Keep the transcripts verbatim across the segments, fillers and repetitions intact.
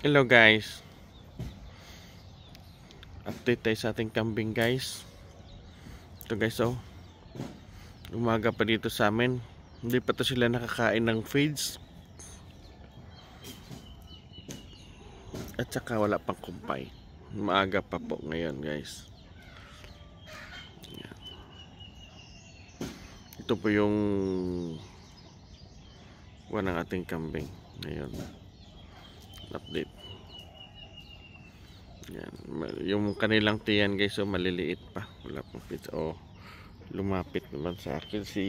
Hello guys, update tayo sa ating kambing guys. Ito guys, oh, umaga pa dito sa amin. Hindi pa to sila nakakain ng feeds, at saka wala pang kumpay. Maaga pa po ngayon guys. Yan. Ito po yung one ng ating kambing ngayon. Update. Yan. Yung kanilang tiyan guys, oh, maliliit pa, wala pang feeds. Oh, lumapit naman sa akin si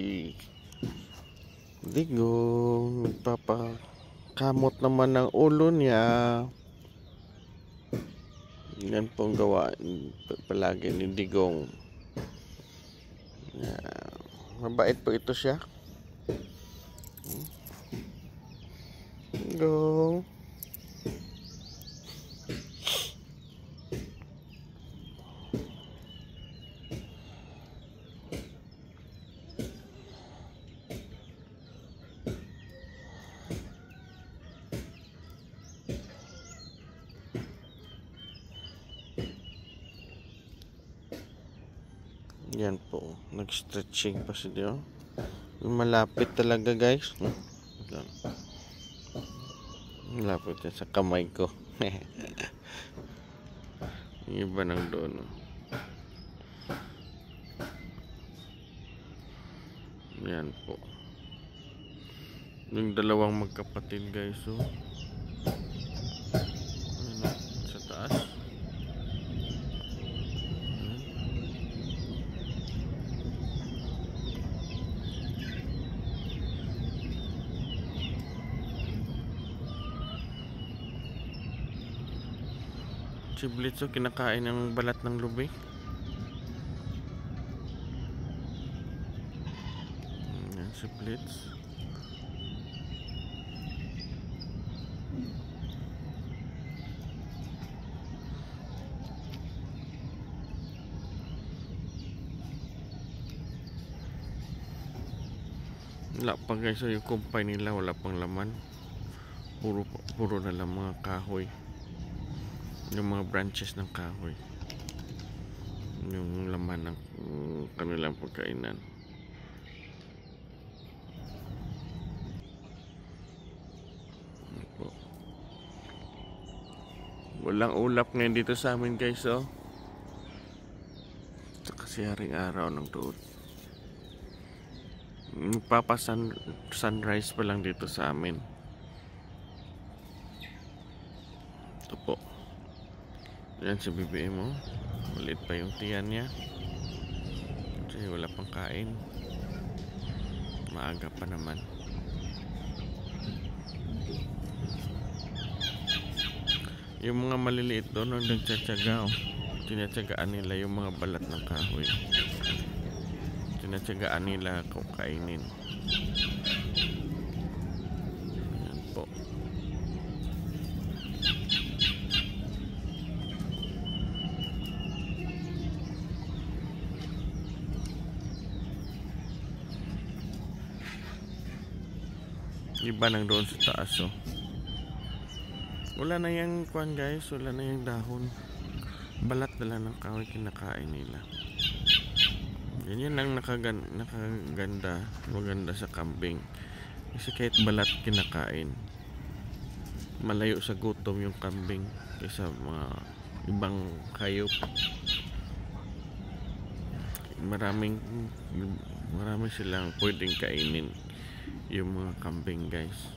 Digong, nagpapakamot naman ng ulo niya. Yan pong gawain palagi ni Digong. Yan. Mabait po ito siya. Digong. Yan po, nag-stretching pa si Dio. Malapit talaga guys. Malapit yan sa kamay ko. Iba nang doon. Yan po. Yung dalawang magkapatid guys, oh. Ano, sa taas. Si Blitz, oh, kinakain ng balat ng lubig. Yan si Blitz. Wala pa guys, so yung kumpay nila wala pang laman. Puro, puro na lang mga kahoy. Yung mga branches ng kahoy, yung laman ng um, kanilang pagkainan. Walang ulap ngayon dito sa amin guys, oh. Ito kasi haring araw ng tuod. Magpapa sun, sunrise pa lang dito sa amin. Ito po. Yan si B B M, oh. Maliit pa yung tiyan niya. Kasi wala pang kain. Maaga pa naman. Yung mga maliliit doon, oh, nagtsatsaga, oh. Tinatsagaan nila yung mga balat ng kahoy. Tinatsagaan nila kung kainin. Yan po. Iba nang doon sa taas, oh. Wala na yung kwan guys, wala na yung dahon. Balat na lang ng kahoy kinakain nila. Yan yan lang nakagan, nakaganda, maganda sa kambing. Kasi kahit balat kinakain, malayo sa gutom yung kambing kaysa mga ibang hayop. Maraming maraming silang pwedeng kainin yung mga kambing guys.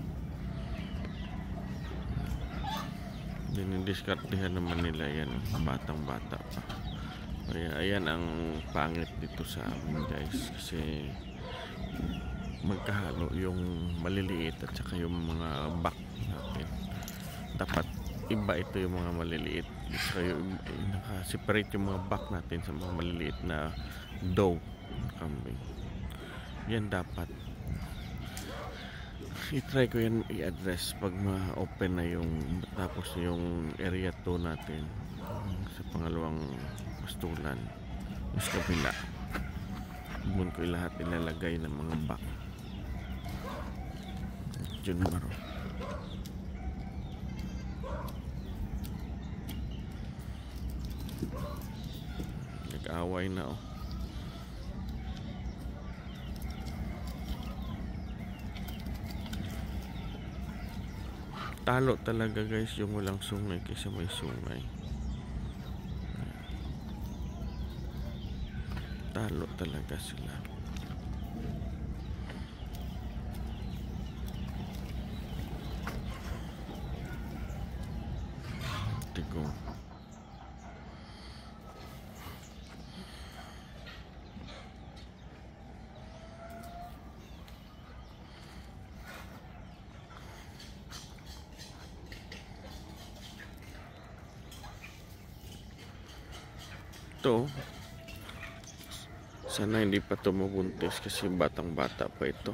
Dinidiskartehan naman nila yan, batang bata pa. Kaya ayan ang pangit dito sa amin guys, kasi magkahalo yung maliliit at saka yung mga back natin. Dapat iba ito yung mga maliliit, saka yung naka-separate yung mga back natin sa mga maliliit na doe kambing. Yan dapat i-try ko yan i-address pag ma-open na yung tapos yung area two natin sa pangalawang pastulan. Mas kabila doon ko lahat ilalagay ng mga back. Jun Maro. nag-aaway na oh. Talo talaga guys yung walang sungay kaysa may sungay. Talo talaga sila. Tigo. Ito, sana hindi pa ito mabuntis kasi batang bata pa ito.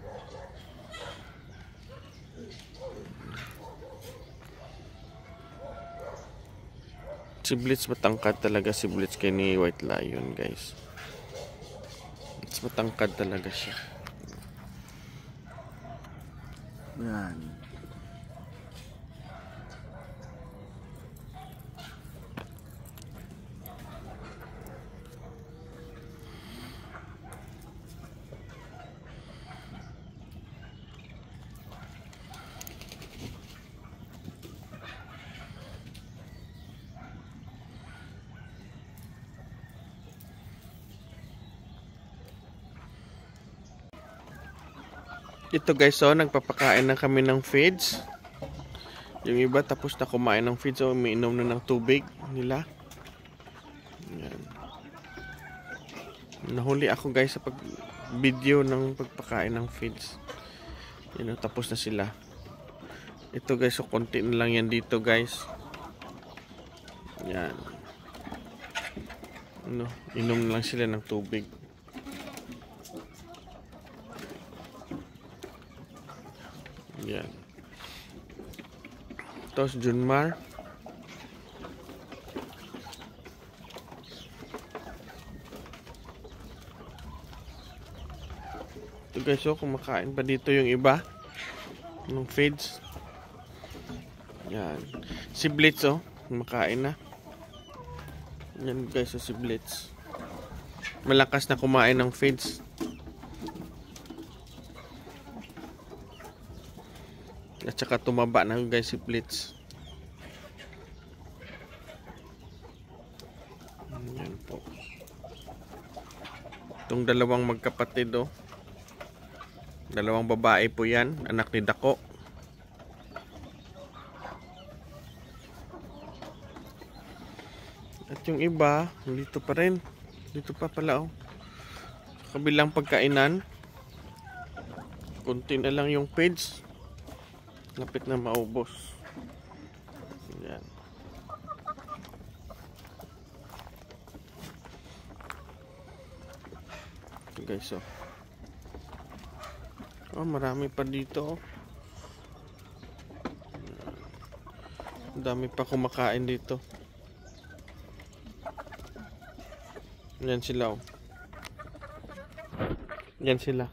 Si Blitz matangkad talaga, si Blitz kay ni White Lion guys. Blitz matangkad talaga siya. Yan. Ito guys, so nagpapakain na kami ng feeds. Yung iba tapos na kumain ng feeds, so umiinom na ng tubig nila. Yan. Nahuli ako guys sa pag video ng pagpakain ng feeds. Yan, tapos na sila. Ito guys, so konti na lang yan dito guys. Yan. Ano, inom na lang sila ng tubig. Yan. Tapos Junmar. Ito guys, so kumakain pa dito yung iba ng feeds. Yan. Si Blitz oh, kumakain na. Yan guys, so si Blitz malakas na kumain ng feeds. At saka tumaba na guys si Blitz. Yan po. Itong dalawang magkapatid oh. Dalawang babae po yan. Anak ni Dako. At yung iba, dito pa rin. Dito pa pala oh. Sa kabilang pagkainan. Kunti na lang yung feeds. Lapit na maubos. Yan. Ito guys oh. Oh, marami pa dito oh. Ang dami pa kumakain dito. Yan sila oh. Yan sila.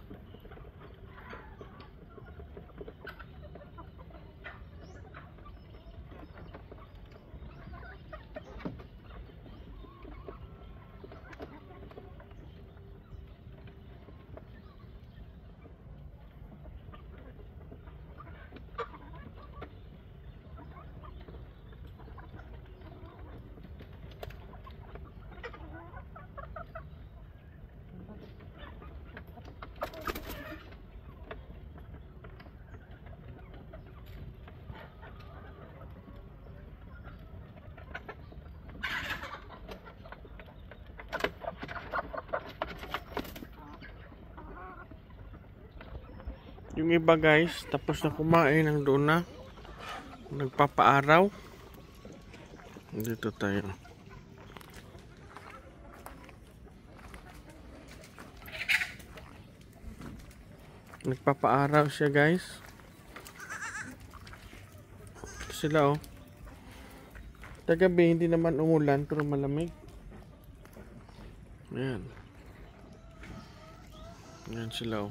Yung iba guys, tapos na kumain ng doon na nagpapaaraw. Dito tayo. Nagpapaaraw siya guys. Sila oh. Tagabi hindi naman umulan pero malamig. Ayan. Ayan sila oh.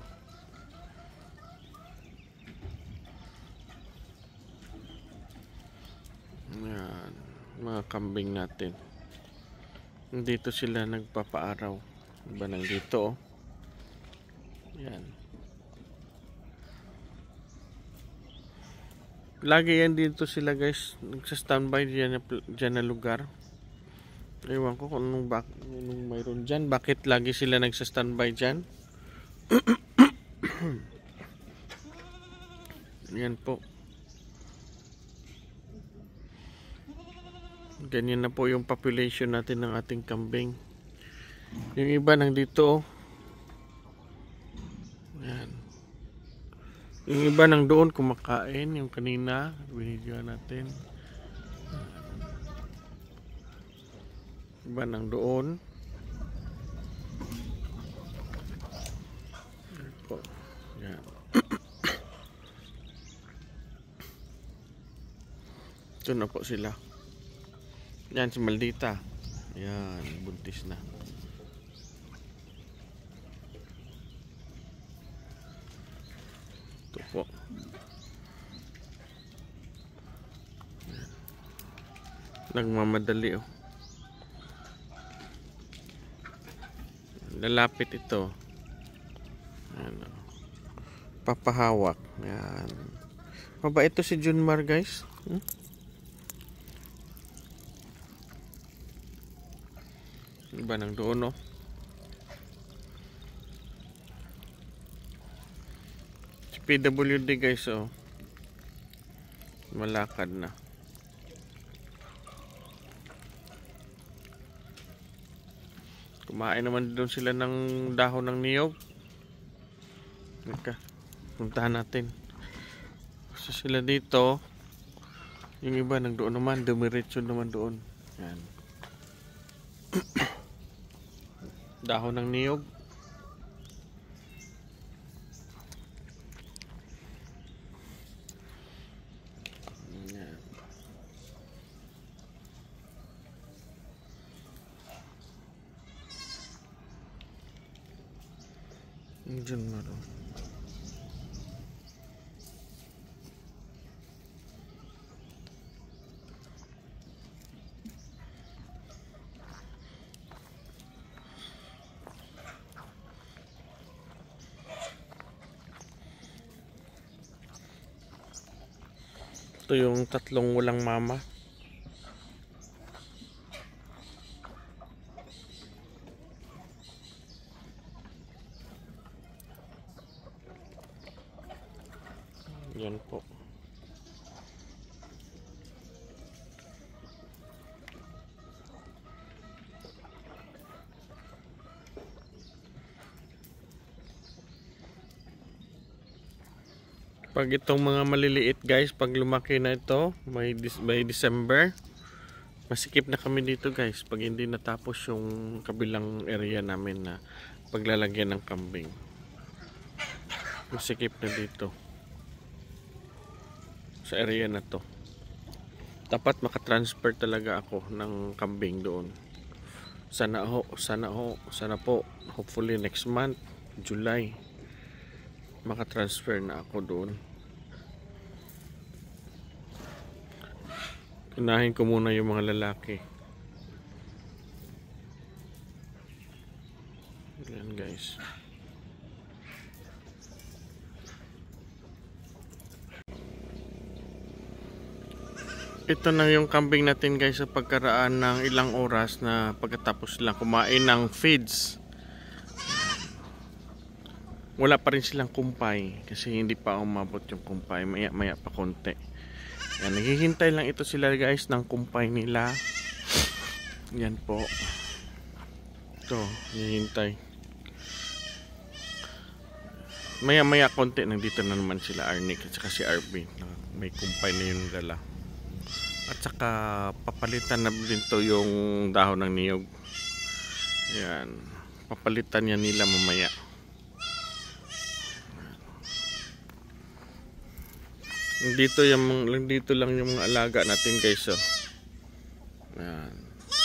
Ayan, mga kambing natin. Dito sila nagpapaaraw. Iba nang dito, oh. Yan. Lagi yan dito sila guys. Nagsa-standby dyan, dyan na lugar. Ewan ko kung anong, bak anong mayroon dyan. Bakit lagi sila nagsa-standby dyan? Yan po. Ganyan na po yung population natin ng ating kambing. Yung iba nandito, oh. Yan. Yung iba nang doon kumakain. Yung kanina binidyo natin. Iba nang doon. Yan. Ito na po sila. Yan si Maldita. Yan, buntis na. Ito po. Yan. Nagmamadali, oh. Lalapit ito. Yan, oh. Papahawak. Yan. Mabait ito si Junmar guys. Hmm? Iba nang doon, no? Si P W D guys, oh. Malakad na. Kumain naman doon sila ng dahon ng niyog. Naka, puntahan natin. So sila dito. Yung iba nang doon naman, dumiretso naman doon. Yan. Dahon ng niyog. Yan. Diyan maro. Ito yung tatlong walang mama. Yan po. Pag itong mga maliliit guys, pag lumaki na ito, may by December, masikip na kami dito guys. Pag hindi natapos yung kabilang area namin na paglalagyan ng kambing, masikip na dito sa area na to. Dapat makatransfer talaga ako ng kambing doon. Sana ho, sana ho, sana po, hopefully next month, July, makatransfer na ako doon. Unahin ko muna yung mga lalaki. Yan guys. Ito na yung kambing natin guys sa pagkaraan ng ilang oras na pagkatapos lang kumain ng feeds. Wala pa rin silang kumpay kasi hindi pa umabot yung kumpay, maya maya pa konti. Yan, naghihintay lang ito sila guys ng kumpay nila. Yan po. Ito, naghihintay. Maya maya konti, nandito na naman sila Arnick at saka si Arby. May kumpay na yung dala. At saka papalitan na din to yung dahon ng niyog. Yan, papalitan yan nila mamaya. Dito yung dito lang yung mga alaga natin guys, oh. Yan.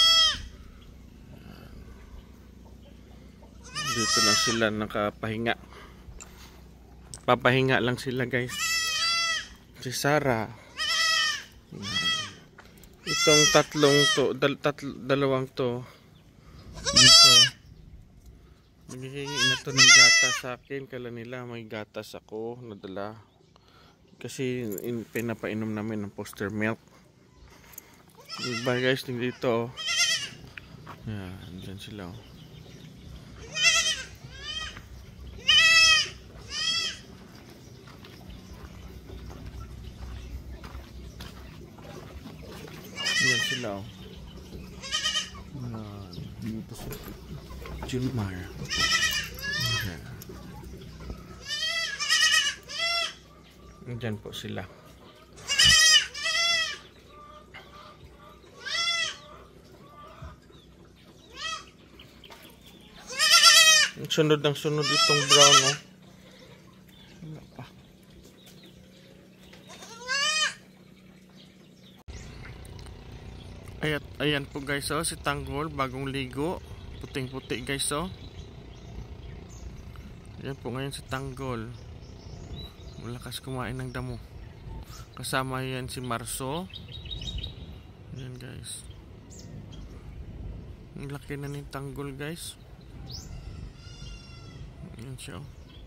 Dito lang sila nakapahinga. Papahinga lang sila guys. Si Sarah. Yan. Itong tatlong to, dal, tatl, dalawang to Dito, naghihingi na to ng gatas sa akin. Kala nila may gatas ako nadala. Kasi in, pinapainom namin ng Foster milk. Diba guys, dito. Yan, dyan sila. Yan sila. Yan, dito sa Julmar. Yan. Diyan po sila. Sunod ng sunod itong brown, oh. Wala pa. Ayat, ayan po guys, oh, si Tanggol, bagong ligo. Puting-puti guys, oh. Ayan po ngayon si Tanggol. Malakas kumain ng damo. Kasama yan si Marso. Ayan guys. Ang laki na ni Tanggol guys. Ayan siya, oh.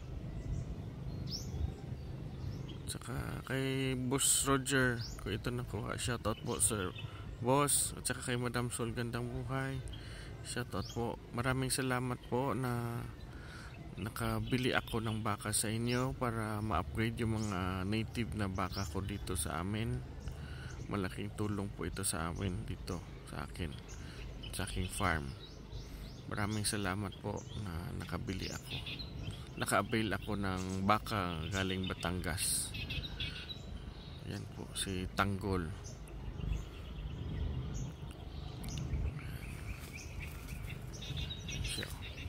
Tsaka kay Boss Roger, kung ito nakuha, shoutout po sir Boss. At saka kay Madam Sol, gandang buhay, shoutout po. Maraming salamat po na nakabili ako ng baka sa inyo para ma-upgrade yung mga native na baka ko dito sa amin. Malaking tulong po ito sa amin dito, sa akin, sa aking farm. Maraming salamat po na nakabili ako. Naka-avail ako ng baka galing Batangas. Yan po, si Tanggol. Siya.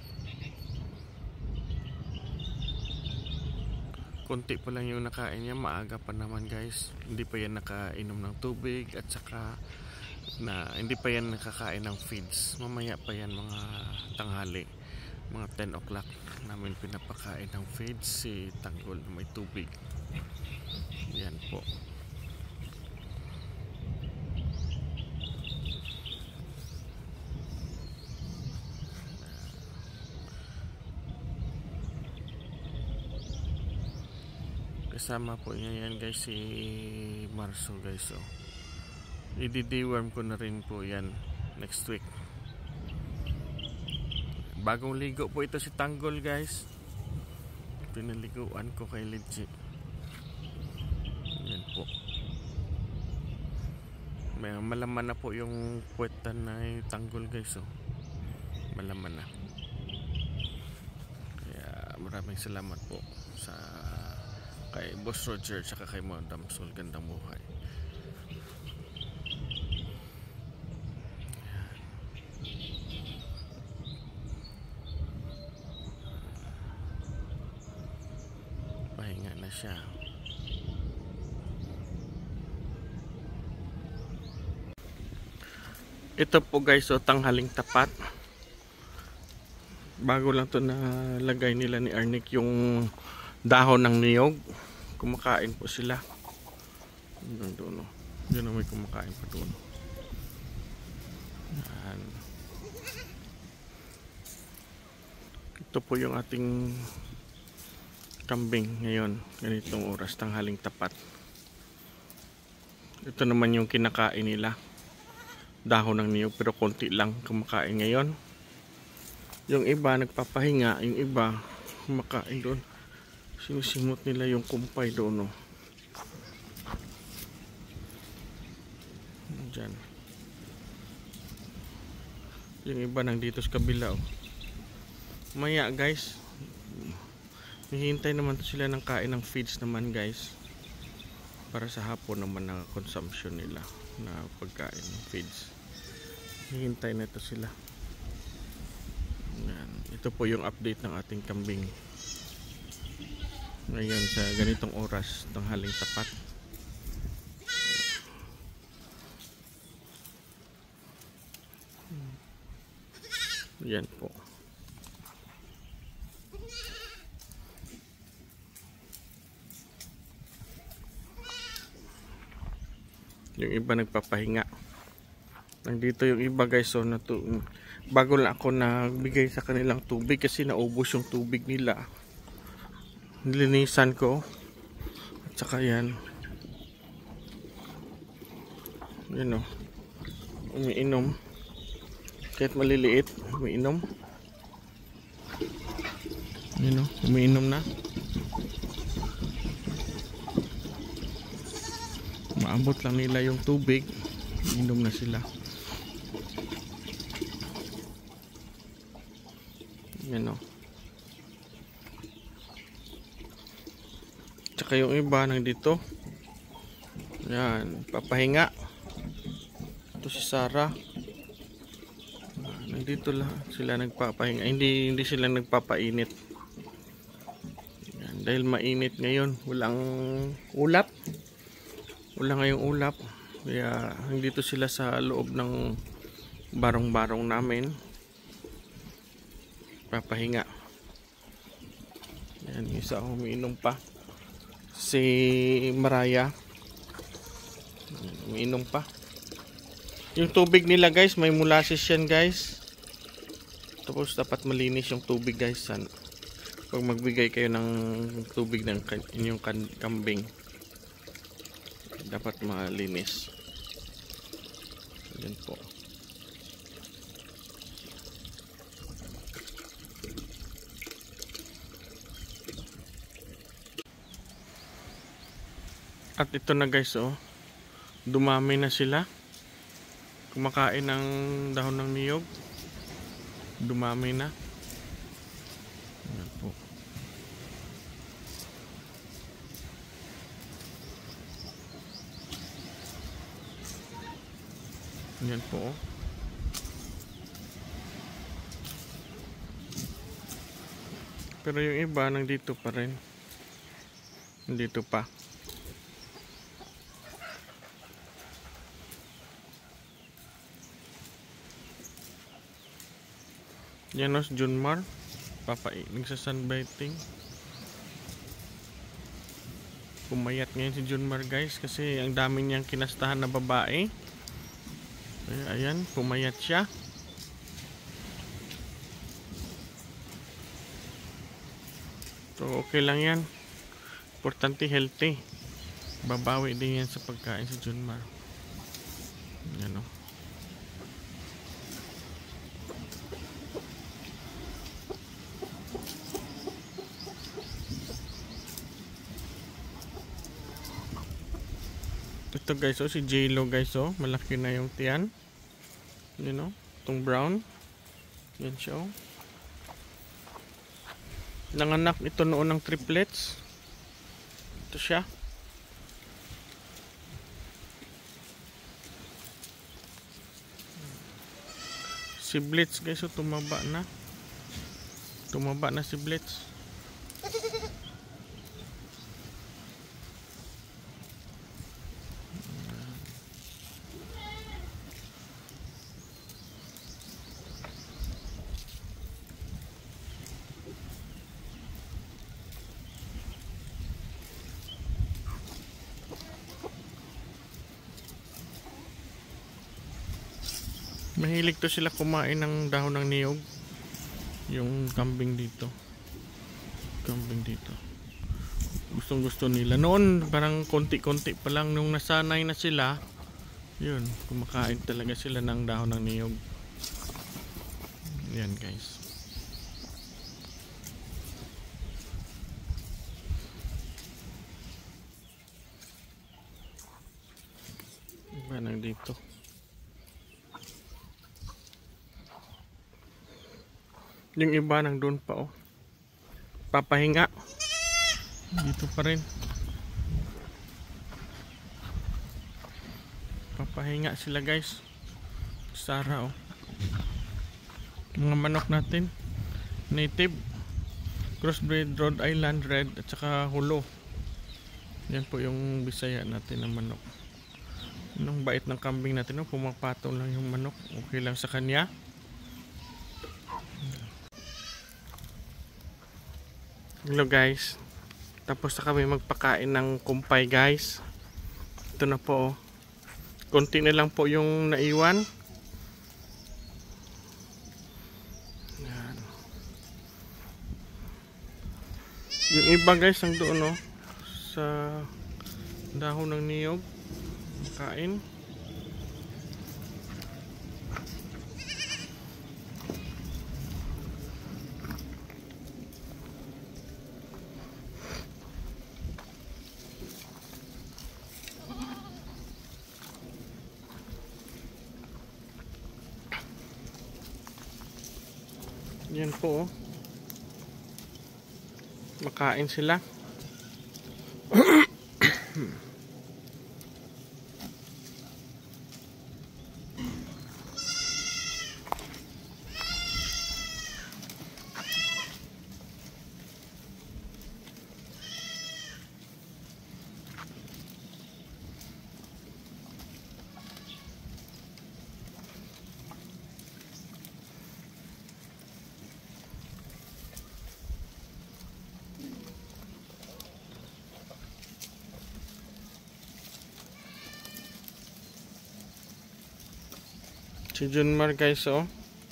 Kunti pa lang yung nakain niya, maaga pa naman guys. Hindi pa yan nakainom ng tubig at saka na hindi pa yan nakakain ng feeds. Mamaya pa yan mga tanghali, mga ten o'clock namin pinapakain ng feeds si Tanggol na may tubig. Yan po. Kasama po niya yan guys si Marso guys, oh. I-deworm ko na rin po yan next week. Bagong ligo po ito si Tanggol guys. Pinaliguan ko kay Lidji. Yan po. May malaman na po yung puwetan na yung Tanggol guys, oh. Malaman na. Kaya maraming salamat po sa kay Boss Roger saka kay Madam Sol, gandang buhay. Pahinga na siya. Ito po guys, so tanghaling tapat. Bago lang to na lagay nila ni Arnick yung dahon ng niyog. Kumakain po sila. Hanggang doon, oh. Doon may kumakain pa doon. Yan. Ito po yung ating kambing ngayon, ganitong oras, tanghaling tapat. Ito naman yung kinakain nila, dahon ng niyog, pero konti lang kumakain ngayon. Yung iba nagpapahinga, yung iba kumakain doon. Sinisimot nila yung kumpay doon, oh. Diyan. Yung iba nandito sa kabila, oh. Maya guys, hihintay naman sila ng kain ng feeds naman guys, para sa hapon naman na consumption nila na pagkain ng feeds. Hihintay na ito sila. Yan. Ito po yung update ng ating kambing ngayon sa ganitong oras, tanghaling tapat. Yan po. Yung iba nagpapahinga. Nandito yung iba guys, so natu bago lang ako nagbigay sa kanilang tubig kasi naubos yung tubig nila. Nilinisan ko at saka yan yun o, umiinom kahit maliliit, umiinom yun o, umiinom na. Maabot lang nila yung tubig, umiinom na sila. Yan o. Tsaka yung iba nandito. Yan, papahinga. Ito si Sarah. Nandito lang sila nagpapahinga. Hindi hindi sila nagpapainit. Yan, dahil mainit ngayon, walang ulap. Wala ngayong ulap. Kaya nandito sila sa loob ng barong-barong namin. Papahinga. Yan, isa umiinom pa. Si Maraya umiinom pa. Yung tubig nila guys, may molasses yan guys. Tapos dapat malinis yung tubig guys. San pag magbigay kayo ng tubig ng inyong kambing, dapat malinis. Yan po. At ito na guys, oh, dumami na sila. Kumakain ng dahon ng niyog. Dumami na. Yan po. Yan po. Oh. Pero yung iba nandito pa rin. Nandito pa. Yan o si Junmar, papainig sa sunbathing. Pumayat ngayon si Junmar guys kasi ang dami niyang kinastahan na babae. Ay, ayan, pumayat siya. So okay lang yan. Importante healthy. Babawi din yan sa pagkain si Junmar. Yan o. Ito guys, oh, si J-Lo guys, oh, malaki na yung tiyan. You know, itong brown. Yan siya, oh. Nanganak ito noon ng triplets. Ito siya. Si Blitz guys, oh, tumaba na. Tumaba na si Blitz. Mahilig to sila kumain ng dahon ng niyog. Yung kambing dito. Kambing dito. Gustong gusto nila. Noon parang konti-konti pa lang nung nasanay na sila. Yun, kumakain talaga sila ng dahon ng niyog. Yan guys. Iba nang dito. Yung iba nang doon pa, oh. Papahinga. Dito pa rin. Papahinga sila guys. Sara, oh. Mga manok natin. Native. Crossbreed Rhode Island Red at saka Hulo. Yan po yung Bisaya natin ng manok. Anong bait ng kambing natin, oh. Pumapatong lang yung manok. Okay lang sa kanya. Hello guys, tapos na kami magpakain ng kumpay guys. Ito na po, konti na lang po yung naiwan. Yung iba guys ang doon no sa dahon ng niyog kain. Yan po oh. Makain sila. Si Junmar guys oh.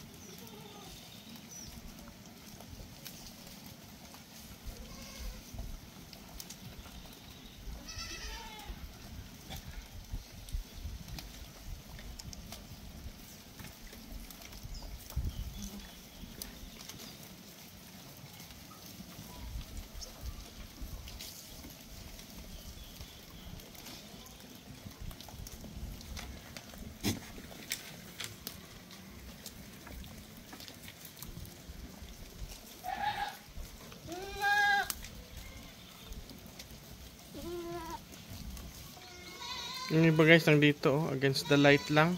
Yung iba guys nandito oh, against the light lang.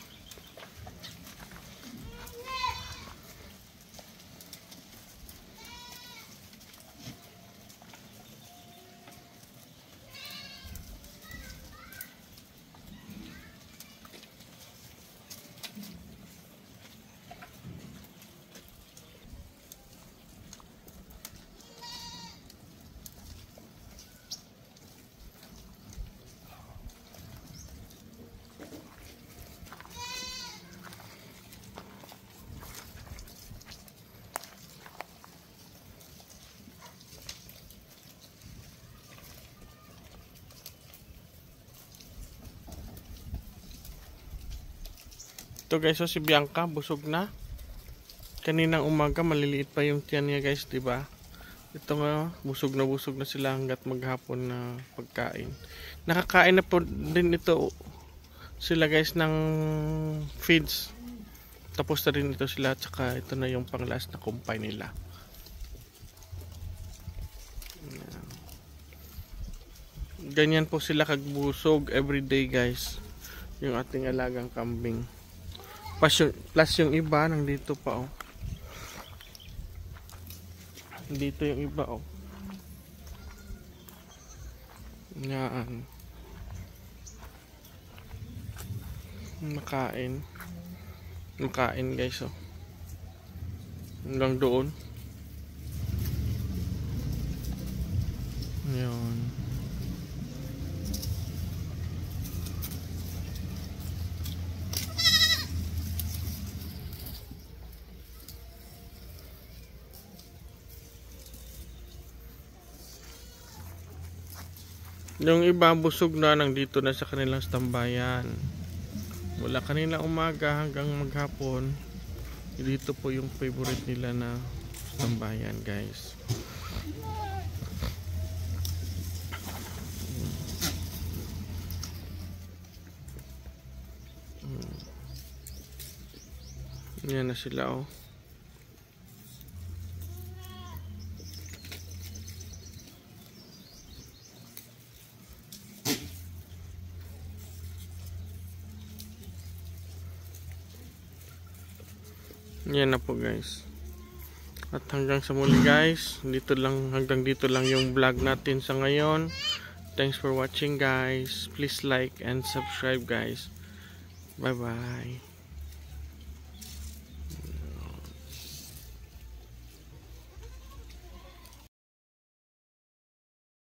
Ito guys, so si Bianca busog na. Kaninang umaga maliliit pa yung tiyan niya guys, 'di ba? Ito nga busog na busog na sila hangga't maghapon na pagkain. Nakakain na po din ito sila guys ng feeds. Tapos na rin ito sila, tsaka ito na yung pang last na kumpay nila. Ganyan po sila kagbusog everyday guys. Yung ating alagang kambing. Plus yung, plus yung iba nandito pa oh. Dito yung iba oh. Yan. Makain. Makain guys oh. Hanggang doon. Yun. Yung iba busog na nandito na sa kanilang tambayan. Mula kanina umaga hanggang maghapon. Dito po yung favorite nila na tambayan guys. Yan na sila oh. Yan na po guys. At hanggang sa muli guys, dito lang, hanggang dito lang yung vlog natin sa ngayon. Thanks for watching guys. Please like and subscribe guys. Bye bye.